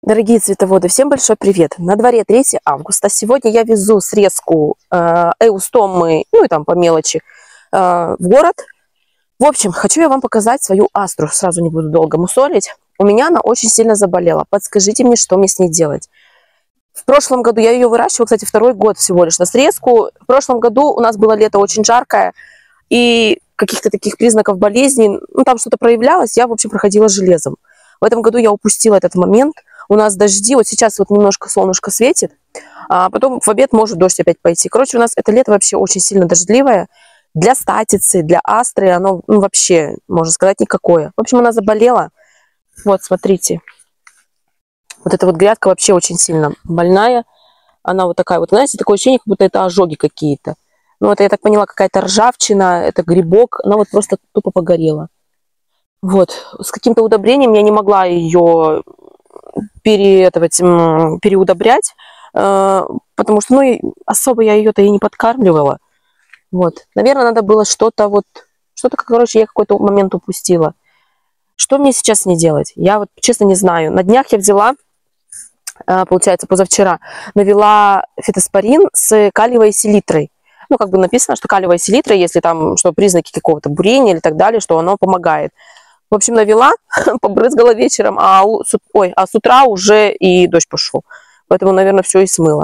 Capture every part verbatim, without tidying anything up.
Дорогие цветоводы, всем большой привет! На дворе третье августа. Сегодня я везу срезку э, эустомы, ну и там по мелочи, э, в город. В общем, хочу я вам показать свою астру. Сразу не буду долго мусолить. У меня она очень сильно заболела. Подскажите мне, что мне с ней делать. В прошлом году я ее выращивала, кстати, второй год всего лишь на срезку. В прошлом году у нас было лето очень жаркое. И каких-то таких признаков болезни, ну там что-то проявлялось, я, в общем, проходила железом. В этом году я упустила этот момент. У нас дожди, вот сейчас вот немножко солнышко светит, а потом в обед может дождь опять пойти. Короче, у нас это лето вообще очень сильно дождливое. Для статицы, для астры оно ну, вообще, можно сказать, никакое. В общем, она заболела. Вот, смотрите. Вот эта вот грядка вообще очень сильно больная. Она вот такая вот, знаете, такое ощущение, как будто это ожоги какие-то. Ну, это, я так поняла, какая-то ржавчина, это грибок. Она вот просто тупо погорела. Вот. С каким-то удобрением я не могла ее переэтовать, переудобрять, потому что, ну, особо я ее-то и не подкармливала. Вот. Наверное, надо было что-то вот, что-то, короче, я какой-то момент упустила. Что мне сейчас не делать? Я вот, честно, не знаю. На днях я взяла, получается, позавчера, навела фитоспорин с калиевой селитрой. Ну, как бы написано, что калиевая селитра, если там, что признаки какого-то бурения или так далее, что оно помогает. В общем, навела, побрызгала вечером, а, у, ой, а с утра уже и дождь пошел. Поэтому, наверное, все и смыло.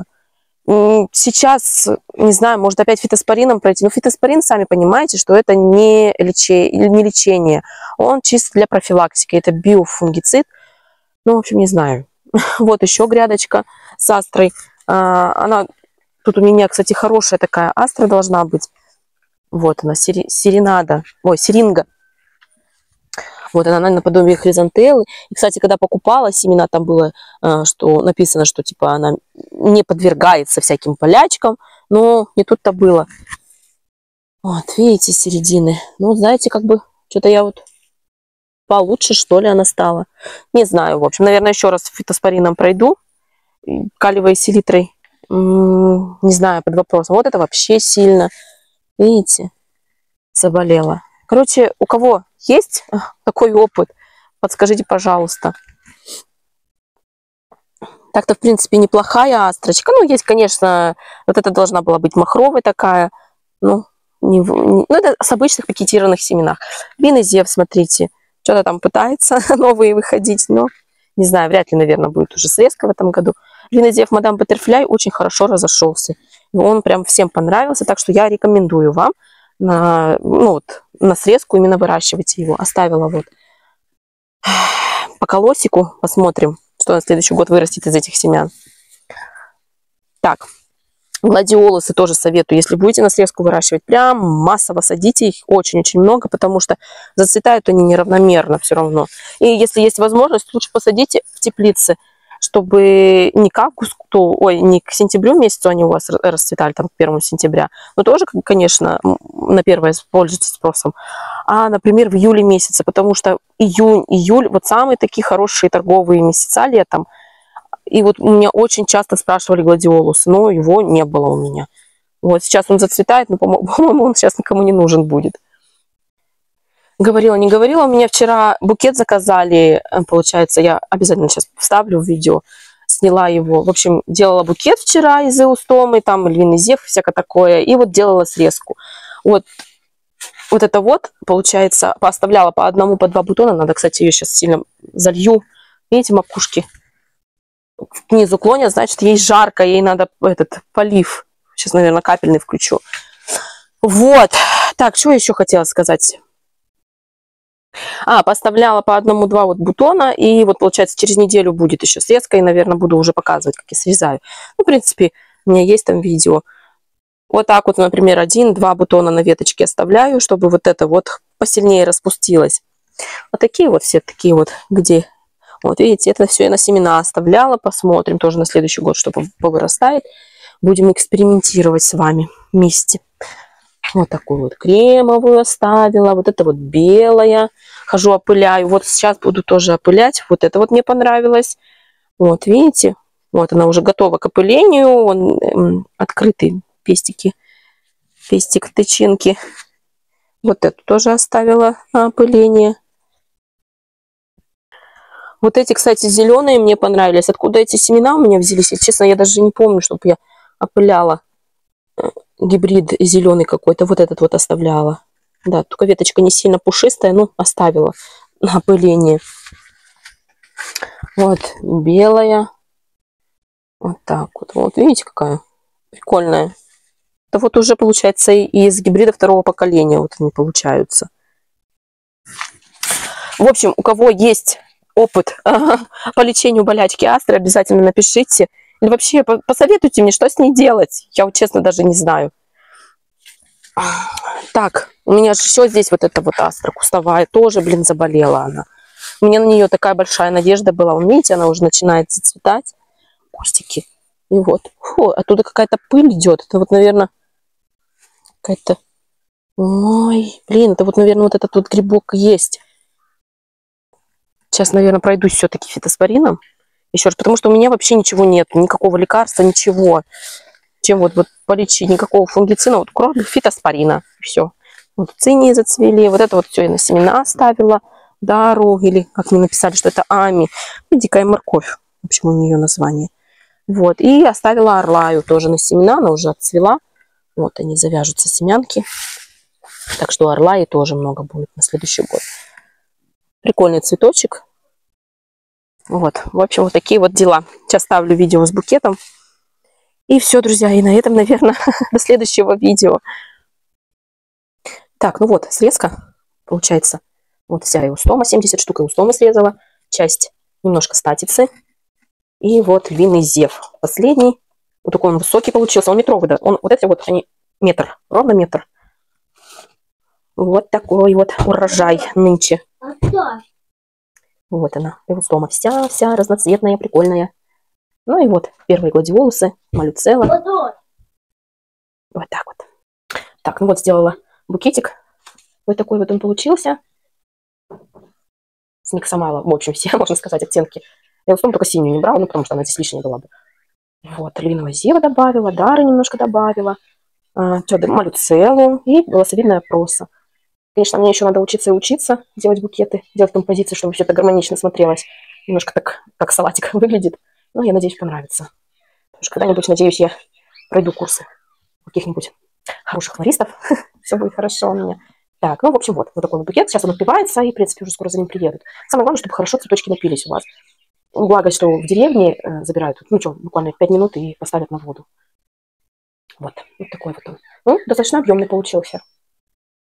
Сейчас, не знаю, может опять фитоспорином пройти. Но фитоспорин, сами понимаете, что это не лечение, не лечение. Он чисто для профилактики. Это биофунгицид. Ну, в общем, не знаю. Вот еще грядочка с астрой. Она, тут у меня, кстати, хорошая такая астра должна быть. Вот она, серенада. Ой, серинга. Вот она наподобие хризантеллы. И, кстати, когда покупала семена, там было что написано, что типа она не подвергается всяким болячкам. Но не тут-то было. Вот, видите, середины. Ну, знаете, как бы, что-то я вот получше, что ли, она стала. Не знаю, в общем. Наверное, еще раз фитоспорином пройду. Калиевой селитрой. Не знаю, под вопросом. Вот это вообще сильно. Видите, заболела. Короче, у кого есть такой опыт, подскажите, пожалуйста. Так-то, в принципе, неплохая астрочка. Ну, есть, конечно, вот эта должна была быть махровая такая. Ну, не, не, ну это с обычных пакетированных семенах. Винозев, смотрите, что-то там пытается новые выходить. Но, не знаю, вряд ли, наверное, будет уже срезка в этом году. Винозев Мадам Баттерфляй очень хорошо разошелся. Он прям всем понравился, так что я рекомендую вам на, ну, вот, на срезку именно выращивайте его. Оставила вот по колосику. Посмотрим, что на следующий год вырастет из этих семян. Так, гладиолусы тоже советую. Если будете на срезку выращивать, прям массово садите их, очень-очень много, потому что зацветают они неравномерно все равно. И если есть возможность, лучше посадите в теплице, чтобы не к августу, ой, не к сентябрю месяцу они у вас расцветали, там, к первому сентября, но тоже, конечно, на первое пользуйтесь спросом, а, например, в июле месяце, потому что июнь, июль, вот самые такие хорошие торговые месяца летом. И вот у меня очень часто спрашивали гладиолус, но его не было у меня. Вот сейчас он зацветает, но, по-моему, он сейчас никому не нужен будет. Говорила, не говорила. У меня вчера букет заказали, получается, я обязательно сейчас вставлю в видео, сняла его. В общем, делала букет вчера из эустомы, там львиный зев, всякое такое, и вот делала срезку. Вот, вот это вот, получается, поставляла по одному, по два бутона. Надо, кстати, ее сейчас сильно залью. Видите, макушки к низу клонят, значит, ей жарко, ей надо этот полив. Сейчас, наверное, капельный включу. Вот. Так, что еще хотела сказать? А, поставляла по одному-два вот бутона, и вот, получается, через неделю будет еще срезка, и, наверное, буду уже показывать, как я срезаю. Ну, в принципе, у меня есть там видео. Вот так вот, например, один-два бутона на веточке оставляю, чтобы вот это вот посильнее распустилось. Вот такие вот все такие вот, где... Вот, видите, это все я на семена оставляла. Посмотрим тоже на следующий год, что повырастает. Будем экспериментировать с вами вместе. Вот такую вот кремовую оставила. Вот это вот белая. Хожу, опыляю. Вот сейчас буду тоже опылять. Вот это вот мне понравилось. Вот, видите? Вот она уже готова к опылению. Он эм, открытый пестики. Пестик тычинки. Вот эту тоже оставила на опыление. Вот эти, кстати, зеленые мне понравились. Откуда эти семена у меня взялись? И, честно, я даже не помню, чтобы я опыляла гибрид зеленый какой-то. Вот этот вот оставляла. Да, только веточка не сильно пушистая, ну, оставила на опыление. Вот, белая. Вот так вот. Вот, видите, какая прикольная. Это вот уже, получается, из гибрида второго поколения вот они получаются. В общем, у кого есть опыт по лечению болячки астры, обязательно напишите. Или вообще посоветуйте мне, что с ней делать. Я вот честно даже не знаю. Так, у меня же еще здесь вот эта вот астра кустовая. Тоже, блин, заболела она. У меня на нее такая большая надежда была. Вы видите, она уже начинает зацветать. Кустики. И вот. Фу, оттуда какая-то пыль идет. Это вот, наверное, какая-то... Ой, блин, это вот, наверное, вот этот вот грибок есть. Сейчас, наверное, пройдусь все-таки фитоспорином. Еще раз, потому что у меня вообще ничего нет. Никакого лекарства, ничего. Чем вот, вот полечить, никакого фунгицина. Вот кроме фитоспорина. Все. Вот цинии зацвели. Вот это вот все я на семена оставила. Дару, или как мне написали, что это ами. И дикая морковь. В общем, у нее название. Вот. И оставила орлаю тоже на семена. Она уже отцвела. Вот они завяжутся, семянки. Так что орлаи тоже много будет на следующий год. Прикольный цветочек. Вот, в общем, вот такие вот дела. Сейчас ставлю видео с букетом. И все, друзья. И на этом, наверное, до следующего видео. Так, ну вот, срезка получается. Вот вся эустома, семьдесят штук эустомы срезала. Часть немножко статицы. И вот львиный зев. Последний. Вот такой он высокий получился. Он метровый, да. Он, вот эти вот, они метр. Ровно метр. Вот такой вот урожай нынче. Вот она, эустома. Вся-вся разноцветная, прикольная. Ну и вот первые гладиолусы, малюцелла. Вот так вот. Так, ну вот сделала букетик. Вот такой вот он получился. С миксомала. В общем, все, можно сказать, оттенки. Эустому только синюю не брала, ну потому что она здесь лишняя была бы. Вот, львиного зева добавила, дары немножко добавила. А, что, малюцеллу и голосовидная проса. Конечно, мне еще надо учиться и учиться делать букеты, делать композиции, чтобы все это гармонично смотрелось. Немножко так, как салатик выглядит. Но я надеюсь, понравится. Потому что когда-нибудь, надеюсь, я пройду курсы каких-нибудь хороших флористов. Все будет хорошо у меня. Так, ну, в общем, вот, вот такой вот букет. Сейчас он отпивается, и, в принципе, уже скоро за ним приедут. Самое главное, чтобы хорошо цветочки напились у вас. Благо, что в деревне э, забирают, ну, что, буквально пять минут и поставят на воду. Вот, вот такой вот он. Ну, достаточно объемный получился.